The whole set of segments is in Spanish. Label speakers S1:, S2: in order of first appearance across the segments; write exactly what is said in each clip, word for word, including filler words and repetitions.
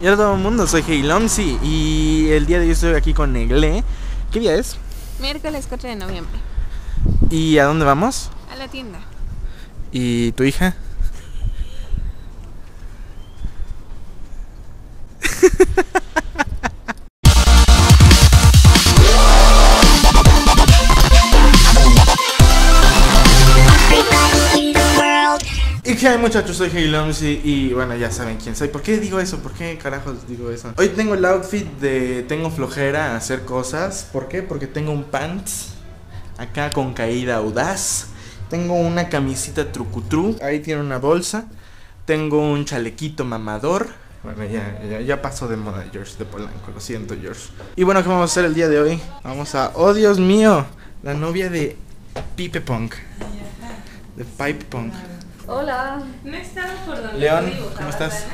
S1: Y hola a todo el mundo, soy Heilomsi y el día de hoy estoy aquí con Neglé. ¿Qué día es?
S2: Miércoles cuatro de noviembre.
S1: ¿Y a dónde vamos?
S2: A la tienda.
S1: ¿Y tu hija? Y qué hay, muchachos, soy Heilomsi y bueno, ya saben quién soy. ¿Por qué digo eso? ¿Por qué carajos digo eso? Hoy tengo el outfit de tengo flojera a hacer cosas. ¿Por qué? Porque tengo un pants acá con caída audaz. Tengo una camisita trucutru. Ahí tiene una bolsa. Tengo un chalequito mamador. Bueno, ya, ya, ya pasó de moda George de Polanco, lo siento George. Y bueno, ¿qué vamos a hacer el día de hoy? Vamos a, oh Dios mío, la novia de Pipe Punk. De Pipe Punk.
S2: Hola. No estaba por donde
S1: León, ¿cómo estás?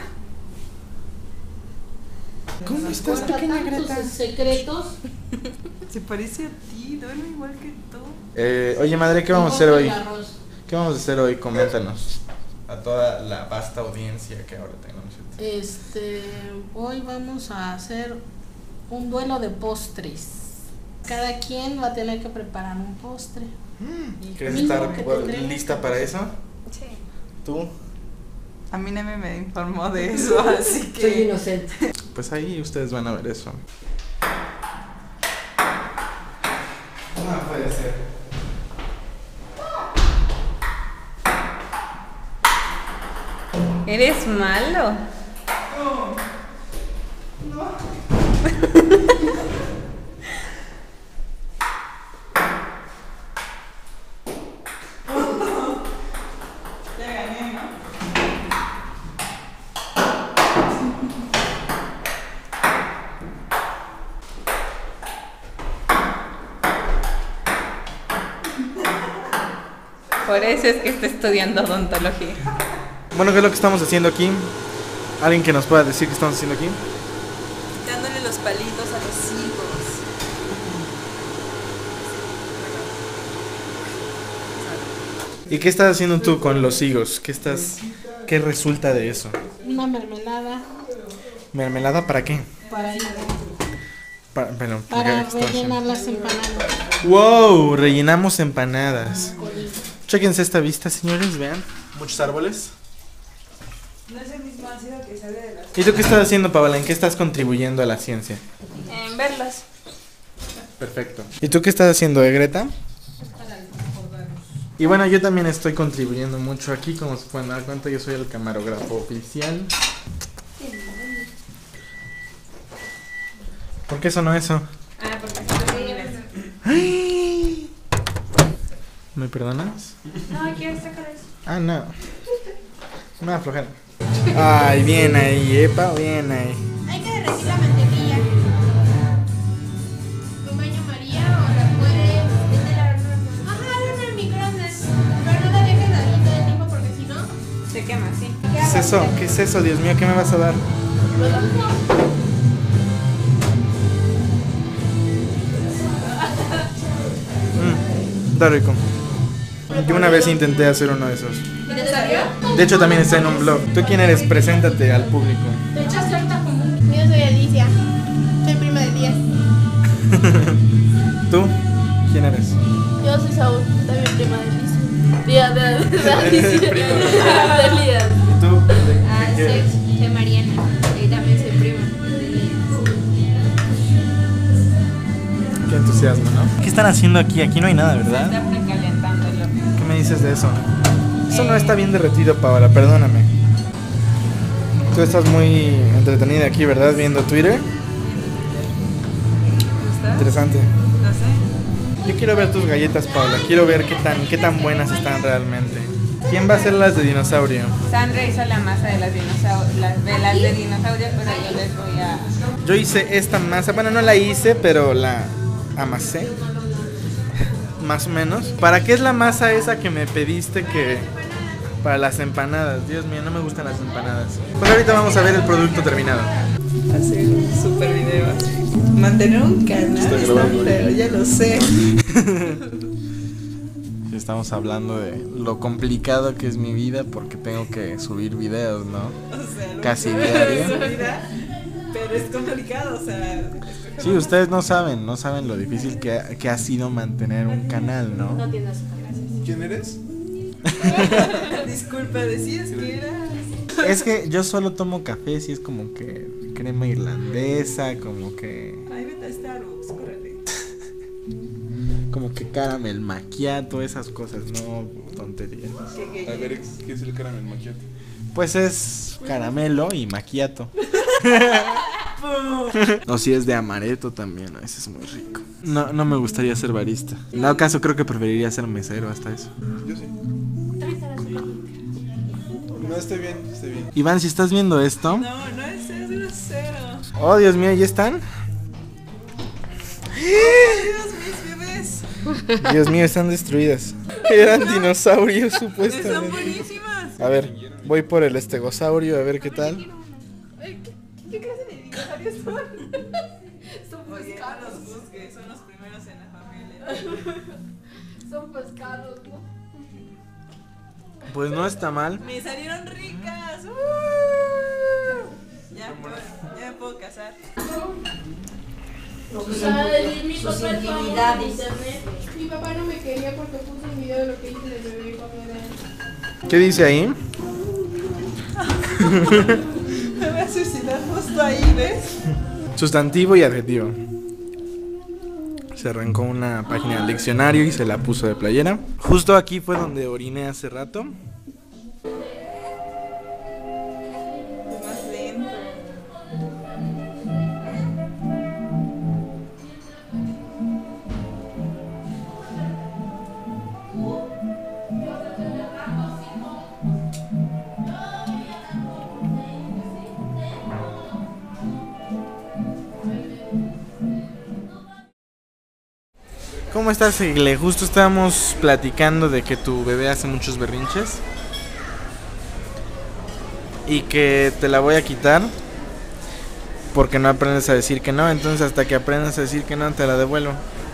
S1: ¿Cómo estás, pequeña Greta?
S3: ¿Tus secretos?
S4: Se parece a ti, duerme igual que tú.
S1: Eh, oye madre, ¿qué vamos a hacer hoy? ¿Qué vamos a hacer hoy? Coméntanos. A toda la vasta audiencia que ahora tenemos.
S3: Este, hoy vamos a hacer un duelo de postres. Cada quien va a tener que preparar un postre.
S1: Mm, ¿Quieres estar lista para eso?
S2: Sí.
S1: ¿Tú?
S4: A mí nadie me informó de eso, así que...
S3: Soy inocente.
S1: Pues ahí ustedes van a ver eso. No puede ser.
S2: ¿Eres malo?
S1: No. No.
S4: Ya gané, ¿no?
S2: Por eso es que está estudiando odontología.
S1: Bueno, ¿qué es lo que estamos haciendo aquí? ¿Alguien que nos pueda decir qué estamos haciendo aquí?
S4: Quitándole los palitos a los higos.
S1: ¿Y qué estás haciendo tú con los higos? ¿Qué estás, qué resulta de eso?
S3: Una mermelada
S1: ¿Mermelada para qué?
S3: para,
S1: Para, bueno,
S3: para
S1: ¿qué estás haciendo?
S3: rellenar las empanadas.
S1: ¡Wow! Rellenamos empanadas. Chéquense esta vista, señores, vean. Muchos árboles.
S4: No es el mismo ácido que sale de las...
S1: ¿Y tú qué estás haciendo, Paola? ¿En qué estás contribuyendo a la ciencia?
S2: En verlos.
S1: Perfecto. ¿Y tú qué estás haciendo, eh, Greta? Y bueno, yo también estoy contribuyendo mucho aquí, como se pueden dar cuenta, yo soy el camarógrafo oficial. ¿Por qué sonó eso?
S2: Ah, porque se rellenas.
S1: ¡Ay! ¿Me perdonas?
S2: No, ¿quieres sacar eso?
S1: Ah, no. Me da flojera. Ay, bien ahí, epa, bien ahí.
S5: Hay que derretir la mantequilla. ¿Con baño María o la puedes meter al horno? Ajá, hazlo en el microondas. Pero no la dejes ahí todo el tiempo porque si no...
S2: Se quema, sí.
S1: ¿Qué es eso? ¿Qué es eso? Dios mío, ¿qué me vas a dar? Mmm, está rico. Yo una vez intenté hacer uno de esos.
S5: ¿Te salió?
S1: De hecho, también está en un blog. ¿Tú quién eres? Preséntate al público.
S5: Te echaste ahorita como un... Yo soy Alicia. Soy prima de Díaz.
S1: ¿Tú? ¿Quién eres?
S5: Yo soy Saúl. También prima de Alicia. Díaz, de Alicia.
S1: Prima.
S5: De Díaz.
S1: ¿Y tú? ¿De-
S5: Ah,
S1: de qué eres?
S5: soy de Mariana. Y también soy prima de Díaz.
S1: Qué entusiasmo, ¿no? ¿Qué están haciendo aquí? Aquí no hay nada, ¿verdad?
S2: Está precalentándolo.
S1: ¿Qué me dices de eso? Eso no está bien derretido, Paola, perdóname. Tú estás muy entretenida aquí, ¿verdad? Viendo Twitter.
S4: ¿Gusta?
S1: Interesante.
S4: No sé.
S1: Yo quiero ver tus galletas, Paola. Quiero ver qué tan, qué tan buenas están realmente. ¿Quién va a hacer las de dinosaurio?
S2: Sandra hizo la masa de las dinosaurios, las de las de dinosaurio, pero yo les voy a...
S1: Yo hice esta masa. Bueno, no la hice, pero la amasé. Más o menos. ¿Para qué es la masa esa que me pediste que... Para las empanadas? Dios mío, no me gustan las empanadas. Pues ahorita vamos a ver el producto terminado.
S4: Hacer un super video. Mantener un canal,
S1: Estoy
S4: está
S1: grabando.
S4: feo, ya lo sé.
S1: Estamos hablando de lo complicado que es mi vida porque tengo que subir videos, ¿no?
S4: O sea, no
S1: Casi
S4: puedo
S1: diario.
S4: subir a- Pero es complicado, o sea.
S1: Sí, ustedes no saben, no saben lo difícil que ha, que ha sido mantener un canal, ¿no?
S3: No tienes gracias.
S6: ¿Quién eres?
S4: Disculpa, decías que eras.
S1: Es que yo solo tomo café, si es como que crema irlandesa, como que
S4: Ay, vete a Starbucks, córrele.
S1: como que caramel macchiato, esas cosas, no tonterías.
S4: ¿Qué, qué,
S6: A ver, ¿qué es el caramel macchiato?
S1: Pues es caramelo y macchiato. O si es de amaretto también, ese es muy rico. No, no me gustaría ser barista. En dado caso creo que preferiría ser mesero hasta eso.
S6: Yo sí. No, estoy bien, estoy bien.
S1: Iván, si estás viendo esto.
S4: No, no es, es grosero.
S1: Oh, Dios mío, ¿ya están?
S4: Dios, mis bebés.
S1: Dios mío, están destruidas. Eran dinosaurios
S4: Son
S1: supuestamente.
S4: buenísimas.
S1: A ver, voy por el estegosaurio a ver qué tal.
S5: Ay, ¿Qué, qué clase de dinosaurios son? Son
S4: Oye, no
S5: pescados.
S4: los juzgues, son los primeros en la familia.
S5: Son pescados, ¿no?
S1: Pues no está mal.
S4: Me salieron ricas. ¡Uh! Ya, puedo, ya me puedo casar.
S5: Ay, mi papá es famoso en internet. Mi papá no me quería porque puso un video de lo que hice de bebé comiendo.
S1: ¿Qué dice ahí?
S4: Me voy a suicidar justo ahí, ¿ves?
S1: Sustantivo y adjetivo. Se arrancó una página del diccionario y se la puso de playera. Justo aquí fue donde oriné hace rato.
S4: Más lento.
S1: ¿Cómo estás, Igle? Justo estábamos platicando de que tu bebé hace muchos berrinches y que te la voy a quitar porque no aprendes a decir que no. Entonces hasta que aprendas a decir que no te la devuelvo.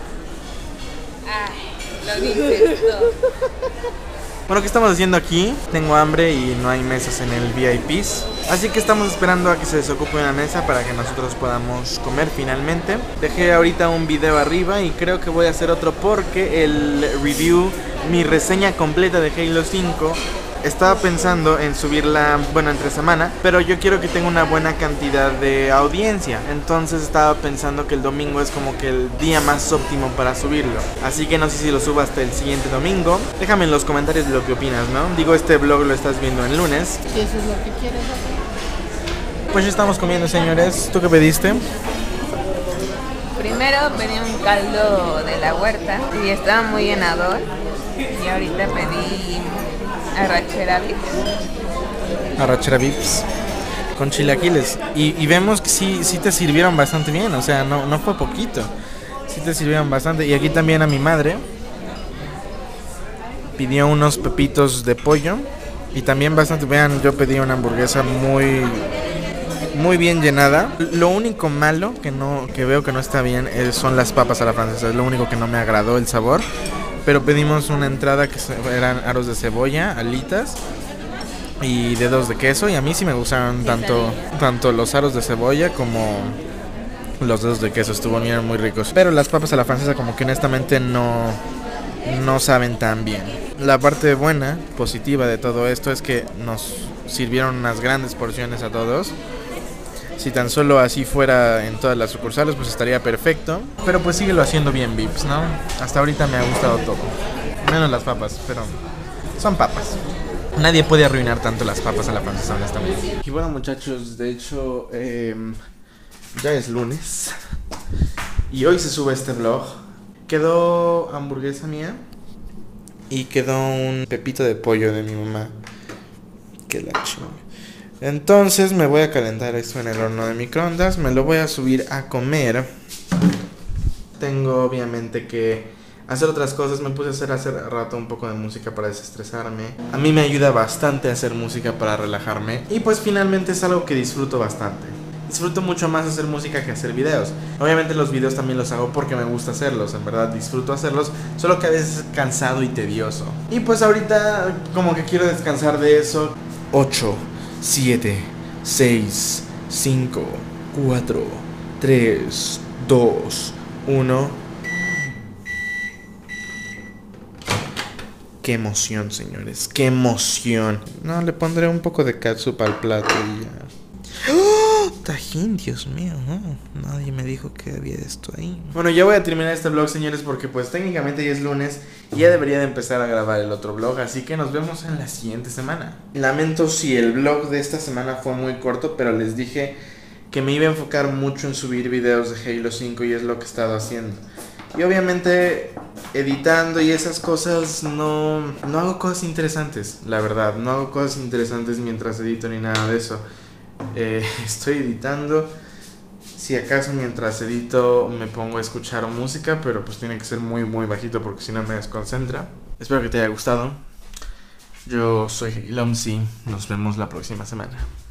S2: Ay, lo dices todo.
S1: Bueno, ¿qué estamos haciendo aquí? Tengo hambre y no hay mesas en el V I Ps, así que estamos esperando a que se desocupe una mesa para que nosotros podamos comer finalmente. Dejé ahorita un video arriba y creo que voy a hacer otro porque el review, mi reseña completa de Halo cinco, estaba pensando en subirla, bueno, entre semana, pero yo quiero que tenga una buena cantidad de audiencia. Entonces estaba pensando que el domingo es como que el día más óptimo para subirlo. Así que no sé si lo subo hasta el siguiente domingo. Déjame en los comentarios de lo que opinas, ¿no? Digo, este vlog lo estás viendo el lunes.
S3: Si eso es lo que quieres hacer.
S1: Pues ya estamos comiendo, señores. ¿Tú qué pediste?
S2: Primero pedí un caldo de la huerta y estaba muy llenador. Y ahorita pedí arrachera beef.
S1: Arrachera Vips con chilaquiles. Y, y vemos que sí, sí te sirvieron bastante bien. O sea, no, no fue poquito. Sí te sirvieron bastante. Y aquí también a mi madre pidió unos pepitos de pollo. Y también bastante. Vean, yo pedí una hamburguesa muy muy bien llenada. Lo único malo que no que veo que no está bien es, son las papas a la francesa. Es lo único que no me agradó el sabor. Pero pedimos una entrada que eran aros de cebolla, alitas y dedos de queso. Y a mí sí me gustaron tanto, tanto los aros de cebolla como los dedos de queso. Estuvieron muy ricos. Pero las papas a la francesa como que honestamente no, no saben tan bien. La parte buena, positiva de todo esto es que nos sirvieron unas grandes porciones a todos. Si tan solo así fuera en todas las sucursales, pues estaría perfecto. Pero pues síguelo haciendo bien, Vips, ¿no? Hasta ahorita me ha gustado todo. Menos las papas, pero son papas. Nadie puede arruinar tanto las papas a la francesa, honestamente. Y bueno, muchachos, de hecho, eh, ya es lunes. Y hoy se sube este vlog. Quedó hamburguesa mía. Y quedó un pepito de pollo de mi mamá. Que la chinga. Entonces me voy a calentar esto en el horno de microondas. Me lo voy a subir a comer. Tengo obviamente que hacer otras cosas. Me puse a hacer hace rato un poco de música para desestresarme. A mí me ayuda bastante hacer música para relajarme. Y pues finalmente es algo que disfruto bastante. Disfruto mucho más hacer música que hacer videos. Obviamente los videos también los hago porque me gusta hacerlos. En verdad disfruto hacerlos. Solo que a veces es cansado y tedioso. Y pues ahorita como que quiero descansar de eso. Ocho siete, seis, cinco, cuatro, tres, dos, uno. Qué emoción, señores, qué emoción. No, le pondré un poco de catsup al plato y ya. ¡Oh! Tajín, Dios mío, no. Nadie me dijo que había esto ahí. Bueno, ya voy a terminar este vlog, señores, porque pues técnicamente ya es lunes y ya debería de empezar a grabar el otro vlog, así que nos vemos en la siguiente semana. Lamento si el vlog de esta semana fue muy corto, pero les dije que me iba a enfocar mucho en subir videos de Halo cinco y es lo que he estado haciendo. Y obviamente editando y esas cosas no, no hago cosas interesantes, la verdad. No hago cosas interesantes mientras edito ni nada de eso. Eh, estoy editando. Si acaso mientras edito me pongo a escuchar música, pero pues tiene que ser muy muy bajito porque si no me desconcentra. Espero que te haya gustado. Yo soy Lomsi. Nos vemos la próxima semana.